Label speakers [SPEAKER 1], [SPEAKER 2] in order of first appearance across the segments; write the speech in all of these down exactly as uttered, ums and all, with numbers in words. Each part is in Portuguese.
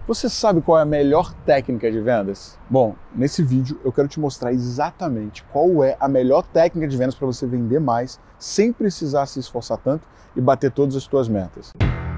[SPEAKER 1] Você sabe qual é a melhor técnica de vendas? Bom, nesse vídeo eu quero te mostrar exatamente qual é a melhor técnica de vendas para você vender mais sem precisar se esforçar tanto e bater todas as suas metas.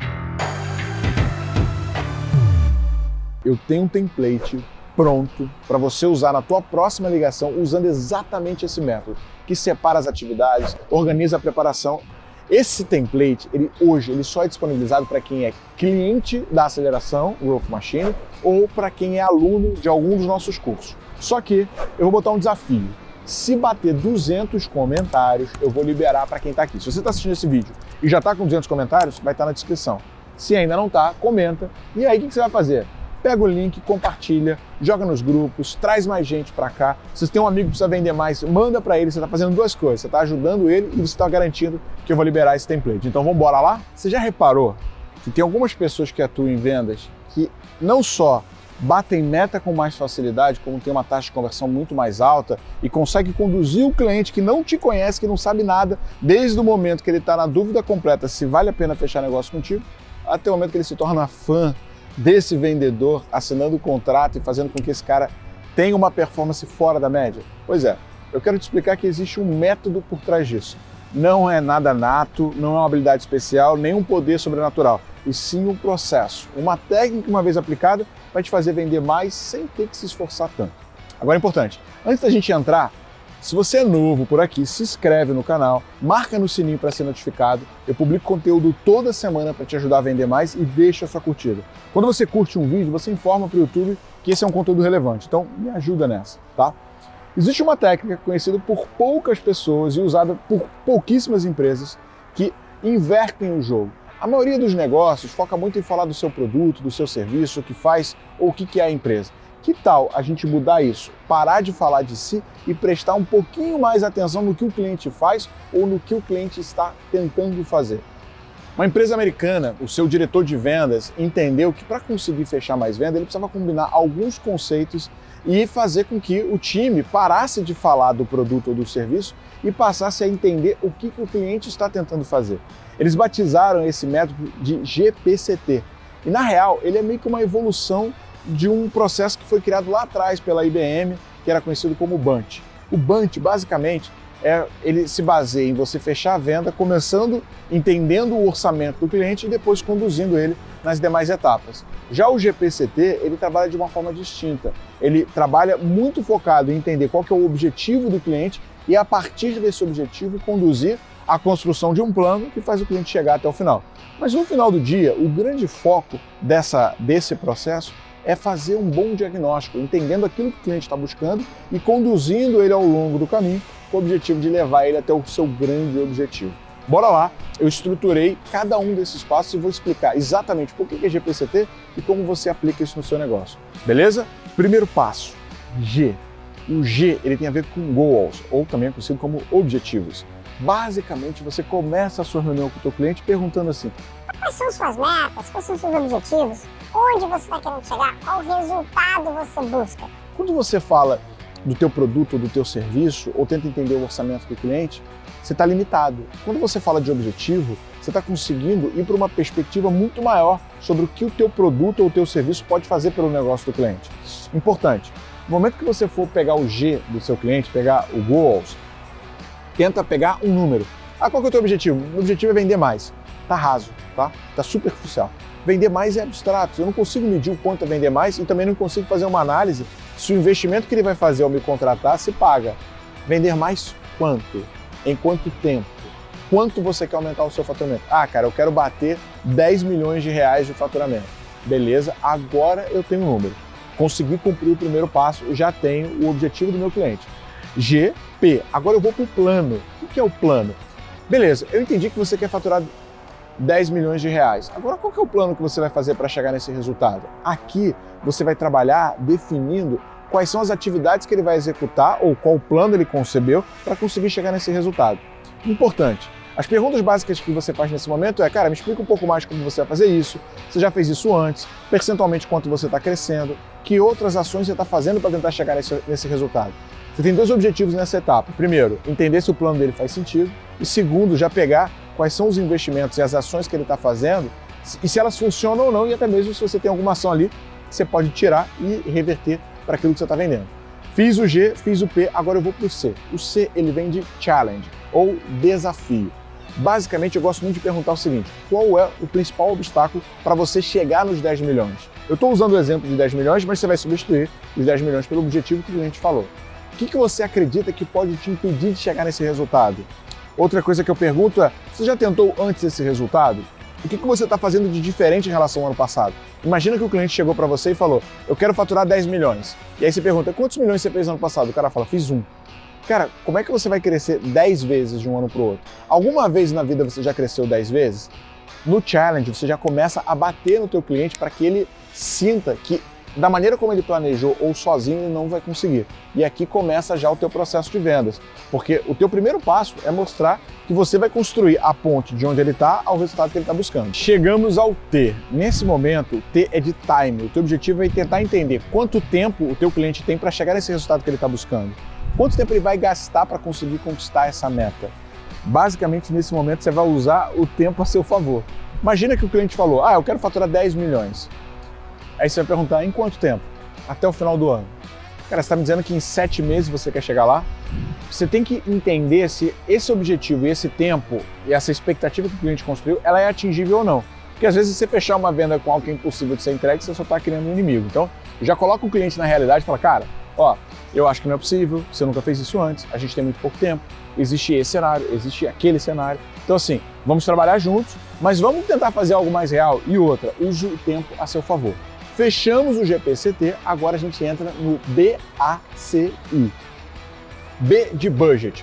[SPEAKER 1] Eu tenho um template pronto para você usar na tua próxima ligação usando exatamente esse método, que separa as atividades, organiza a preparação. Esse template, ele, hoje, ele só é disponibilizado para quem é cliente da Aceleração Growth Machine ou para quem é aluno de algum dos nossos cursos. Só que eu vou botar um desafio. Se bater duzentos comentários, eu vou liberar para quem está aqui. Se você está assistindo esse vídeo e já está com duzentos comentários, vai estar na descrição. Se ainda não está, comenta. E aí, o que você vai fazer? Pega o link, compartilha, joga nos grupos, traz mais gente para cá. Se você tem um amigo que precisa vender mais, manda para ele. Você está fazendo duas coisas. Você está ajudando ele e você está garantindo que eu vou liberar esse template. Então vamos embora lá? Você já reparou que tem algumas pessoas que atuam em vendas que não só batem meta com mais facilidade, como tem uma taxa de conversão muito mais alta e consegue conduzir o cliente que não te conhece, que não sabe nada, desde o momento que ele está na dúvida completa se vale a pena fechar negócio contigo, até o momento que ele se torna fã desse vendedor, assinando o contrato e fazendo com que esse cara tenha uma performance fora da média? Pois é, eu quero te explicar que existe um método por trás disso. Não é nada nato, não é uma habilidade especial, nem um poder sobrenatural, e sim um processo. Uma técnica que, uma vez aplicada, vai te fazer vender mais sem ter que se esforçar tanto. Agora é importante, antes da gente entrar, se você é novo por aqui, se inscreve no canal, marca no sininho para ser notificado. Eu publico conteúdo toda semana para te ajudar a vender mais e deixa a sua curtida. Quando você curte um vídeo, você informa para o YouTube que esse é um conteúdo relevante. Então, me ajuda nessa, tá? Existe uma técnica conhecida por poucas pessoas e usada por pouquíssimas empresas que invertem o jogo. A maioria dos negócios foca muito em falar do seu produto, do seu serviço, o que faz ou o que é a empresa. Que tal a gente mudar isso? Parar de falar de si e prestar um pouquinho mais atenção no que o cliente faz ou no que o cliente está tentando fazer. Uma empresa americana, o seu diretor de vendas, entendeu que para conseguir fechar mais venda, ele precisava combinar alguns conceitos e fazer com que o time parasse de falar do produto ou do serviço e passasse a entender o que, que o cliente está tentando fazer. Eles batizaram esse método de G P C T. E na real, ele é meio que uma evolução de um processo que foi criado lá atrás pela I B M, que era conhecido como Bunch. O Bunch, basicamente, é, ele se baseia em você fechar a venda, começando entendendo o orçamento do cliente e depois conduzindo ele nas demais etapas. Já o G P C T, ele trabalha de uma forma distinta. Ele trabalha muito focado em entender qual que é o objetivo do cliente e, a partir desse objetivo, conduzir a construção de um plano que faz o cliente chegar até o final. Mas no final do dia, o grande foco dessa, desse processo é fazer um bom diagnóstico, entendendo aquilo que o cliente está buscando e conduzindo ele ao longo do caminho com o objetivo de levar ele até o seu grande objetivo. Bora lá, eu estruturei cada um desses passos e vou explicar exatamente por que é G P C T e como você aplica isso no seu negócio, beleza? Primeiro passo, G. O G ele tem a ver com goals, ou também é conhecido como objetivos. Basicamente, você começa a sua reunião com o seu cliente perguntando assim:
[SPEAKER 2] quais são suas metas? Quais são seus objetivos? Onde você está querendo chegar? Qual resultado você busca?
[SPEAKER 1] Quando você fala do teu produto ou do teu serviço, ou tenta entender o orçamento do cliente, você está limitado. Quando você fala de objetivo, você está conseguindo ir para uma perspectiva muito maior sobre o que o teu produto ou o teu serviço pode fazer pelo negócio do cliente. Importante, no momento que você for pegar o G do seu cliente, pegar o goals, tenta pegar um número. Ah, qual que é o teu objetivo? O objetivo é vender mais. Tá raso, tá? Tá superficial. Vender mais é abstrato. Eu não consigo medir o quanto é vender mais e também não consigo fazer uma análise se o investimento que ele vai fazer ao me contratar se paga. Vender mais quanto? Em quanto tempo? Quanto você quer aumentar o seu faturamento? Ah, cara, eu quero bater dez milhões de reais de faturamento. Beleza, agora eu tenho um número. Consegui cumprir o primeiro passo, já tenho o objetivo do meu cliente. G, P. Agora eu vou para o plano. O que é o plano? Beleza, eu entendi que você quer faturar dez milhões de reais. Agora, qual que é o plano que você vai fazer para chegar nesse resultado? Aqui, você vai trabalhar definindo quais são as atividades que ele vai executar ou qual plano ele concebeu para conseguir chegar nesse resultado. Importante, as perguntas básicas que você faz nesse momento é: cara, me explica um pouco mais como você vai fazer isso, você já fez isso antes, percentualmente quanto você está crescendo, que outras ações você está fazendo para tentar chegar nesse, nesse resultado. Você tem dois objetivos nessa etapa. Primeiro, entender se o plano dele faz sentido e segundo, já pegar quais são os investimentos e as ações que ele está fazendo e se elas funcionam ou não, e até mesmo se você tem alguma ação ali que você pode tirar e reverter para aquilo que você está vendendo. Fiz o G, fiz o P, agora eu vou para o C. O C, ele vem de challenge, ou desafio. Basicamente, eu gosto muito de perguntar o seguinte: qual é o principal obstáculo para você chegar nos dez milhões? Eu estou usando o exemplo de dez milhões, mas você vai substituir os dez milhões pelo objetivo que o cliente falou. O que, que você acredita que pode te impedir de chegar nesse resultado? Outra coisa que eu pergunto é: você já tentou antes esse resultado? O que, que você está fazendo de diferente em relação ao ano passado? Imagina que o cliente chegou para você e falou: eu quero faturar dez milhões. E aí você pergunta: quantos milhões você fez no ano passado? O cara fala: fiz um. Cara, como é que você vai crescer dez vezes de um ano para o outro? Alguma vez na vida você já cresceu dez vezes? No challenge, você já começa a bater no teu cliente para que ele sinta que, da maneira como ele planejou ou sozinho, ele não vai conseguir. E aqui começa já o teu processo de vendas. Porque o teu primeiro passo é mostrar que você vai construir a ponte de onde ele está ao resultado que ele está buscando. Chegamos ao T. Nesse momento, o T é de time. O teu objetivo é tentar entender quanto tempo o teu cliente tem para chegar nesse resultado que ele está buscando. Quanto tempo ele vai gastar para conseguir conquistar essa meta? Basicamente, nesse momento, você vai usar o tempo a seu favor. Imagina que o cliente falou: ah, eu quero faturar dez milhões. Aí você vai perguntar: em quanto tempo? Até o final do ano. Cara, você está me dizendo que em sete meses você quer chegar lá? Você tem que entender se esse objetivo e esse tempo e essa expectativa que o cliente construiu, ela é atingível ou não. Porque às vezes você fechar uma venda com algo que é impossível de ser entregue, você só está criando um inimigo. Então, já coloca o cliente na realidade e fala: cara, ó, eu acho que não é possível, você nunca fez isso antes, a gente tem muito pouco tempo, existe esse cenário, existe aquele cenário. Então assim, vamos trabalhar juntos, mas vamos tentar fazer algo mais real. E outra, use o tempo a seu favor. Fechamos o G P C T, agora a gente entra no B A C I. B de budget.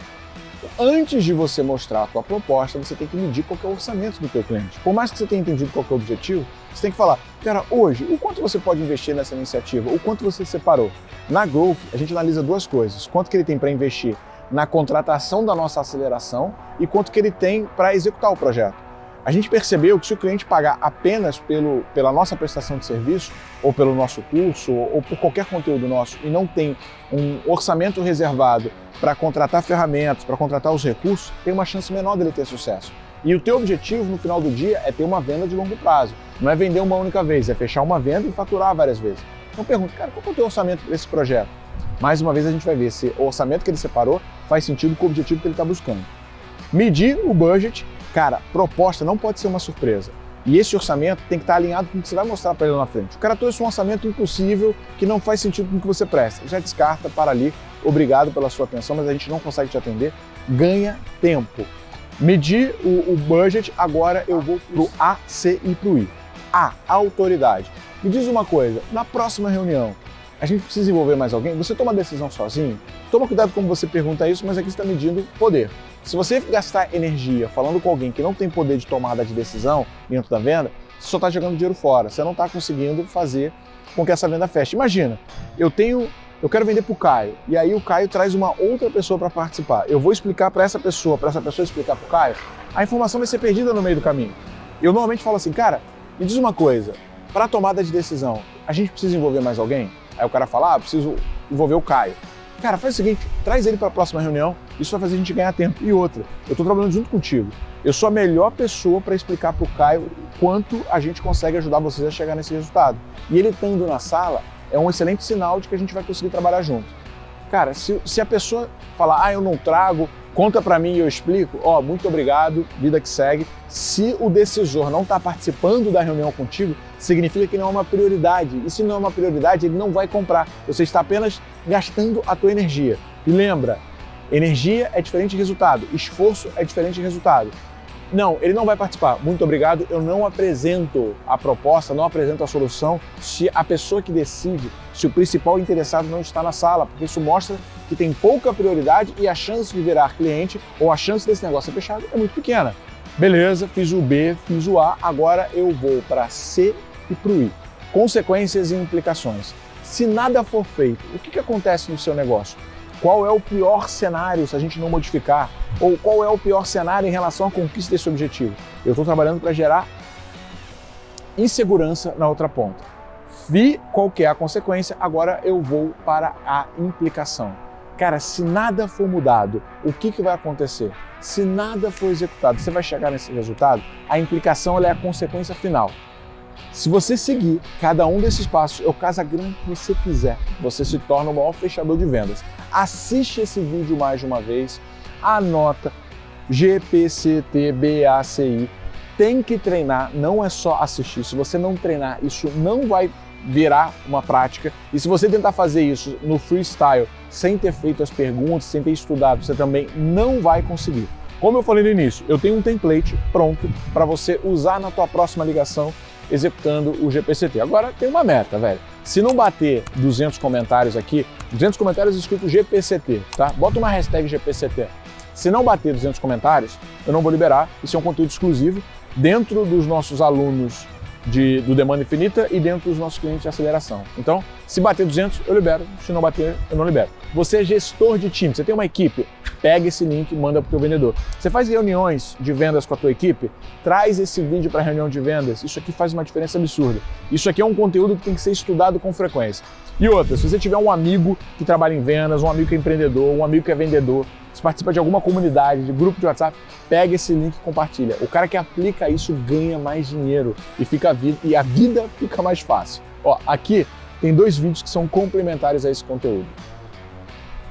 [SPEAKER 1] Antes de você mostrar a tua proposta, você tem que medir qual que é o orçamento do teu cliente. Por mais que você tenha entendido qual que é o objetivo, você tem que falar: cara, hoje, o quanto você pode investir nessa iniciativa? O quanto você separou? Na Growth, a gente analisa duas coisas: quanto que ele tem para investir na contratação da nossa aceleração e quanto que ele tem para executar o projeto. A gente percebeu que se o cliente pagar apenas pelo, pela nossa prestação de serviço, ou pelo nosso curso, ou, ou por qualquer conteúdo nosso, e não tem um orçamento reservado para contratar ferramentas, para contratar os recursos, tem uma chance menor dele ter sucesso. E o teu objetivo no final do dia é ter uma venda de longo prazo. Não é vender uma única vez, é fechar uma venda e faturar várias vezes. Então pergunta: cara, qual é o teu orçamento para esse projeto? Mais uma vez a gente vai ver se o orçamento que ele separou faz sentido com o objetivo que ele está buscando. Medir o budget. Cara, proposta não pode ser uma surpresa. E esse orçamento tem que estar alinhado com o que você vai mostrar para ele lá na frente. O cara trouxe um orçamento impossível que não faz sentido com o que você presta. Já descarta, para ali. Obrigado pela sua atenção, mas a gente não consegue te atender. Ganha tempo. Medir o, o budget, agora eu vou para o A, C e para o I. A, autoridade. Me diz uma coisa, na próxima reunião, a gente precisa envolver mais alguém? Você toma a decisão sozinho? Toma cuidado como você pergunta isso, mas aqui você está medindo poder. Se você gastar energia falando com alguém que não tem poder de tomada de decisão dentro da venda, você só está jogando dinheiro fora. Você não está conseguindo fazer com que essa venda feche. Imagina, eu tenho, eu quero vender para o Caio, e aí o Caio traz uma outra pessoa para participar. Eu vou explicar para essa pessoa, para essa pessoa explicar para o Caio, a informação vai ser perdida no meio do caminho. Eu normalmente falo assim: cara, me diz uma coisa, para tomada de decisão, a gente precisa envolver mais alguém? Aí o cara fala: ah, preciso envolver o Caio. Cara, faz o seguinte, traz ele para a próxima reunião, isso vai fazer a gente ganhar tempo. E outra, eu estou trabalhando junto contigo. Eu sou a melhor pessoa para explicar para o Caio quanto a gente consegue ajudar vocês a chegar nesse resultado. E ele estando na sala é um excelente sinal de que a gente vai conseguir trabalhar junto. Cara, se, se a pessoa falar: ah, eu não trago, conta para mim e eu explico, ó, oh, muito obrigado, vida que segue. Se o decisor não está participando da reunião contigo, significa que não é uma prioridade. E se não é uma prioridade, ele não vai comprar. Você está apenas gastando a tua energia. E lembra, energia é diferente de resultado, esforço é diferente de resultado. Não, ele não vai participar. Muito obrigado, eu não apresento a proposta, não apresento a solução se a pessoa que decide, se o principal interessado não está na sala, porque isso mostra que tem pouca prioridade e a chance de virar cliente ou a chance desse negócio ser fechado é muito pequena. Beleza, fiz o B, fiz o A, agora eu vou para C e para o I. Consequências e implicações. Se nada for feito, o que, que acontece no seu negócio? Qual é o pior cenário se a gente não modificar? Ou qual é o pior cenário em relação à conquista desse objetivo? Eu estou trabalhando para gerar insegurança na outra ponta. Vi qual que é a consequência, agora eu vou para a implicação. Cara, se nada for mudado, o que, que vai acontecer? Se nada for executado, você vai chegar nesse resultado? A implicação ela é a consequência final. Se você seguir cada um desses passos, eu caso a grana que você quiser, você se torna o maior fechador de vendas. Assiste esse vídeo mais de uma vez, anota G P C T B A C I. Tem que treinar, não é só assistir. Se você não treinar, isso não vai virar uma prática. E se você tentar fazer isso no freestyle, sem ter feito as perguntas, sem ter estudado, você também não vai conseguir. Como eu falei no início, eu tenho um template pronto para você usar na tua próxima ligação executando o G P C T. Agora tem uma meta, velho. Se não bater duzentos comentários aqui, duzentos comentários escrito G P C T, tá? Bota uma hashtag G P C T. Se não bater duzentos comentários, eu não vou liberar. Isso é um conteúdo exclusivo dentro dos nossos alunos de, do Demanda Infinita e dentro dos nossos clientes de aceleração. Então, se bater duzentos, eu libero. Se não bater, eu não libero. Você é gestor de time, você tem uma equipe, pega esse link e manda para o teu vendedor. Você faz reuniões de vendas com a tua equipe, traz esse vídeo para a reunião de vendas. Isso aqui faz uma diferença absurda. Isso aqui é um conteúdo que tem que ser estudado com frequência. E outra, se você tiver um amigo que trabalha em vendas, um amigo que é empreendedor, um amigo que é vendedor, se participa de alguma comunidade, de grupo de WhatsApp, pega esse link e compartilha. O cara que aplica isso ganha mais dinheiro e, fica a vida, e a vida fica mais fácil. Ó, aqui tem dois vídeos que são complementares a esse conteúdo.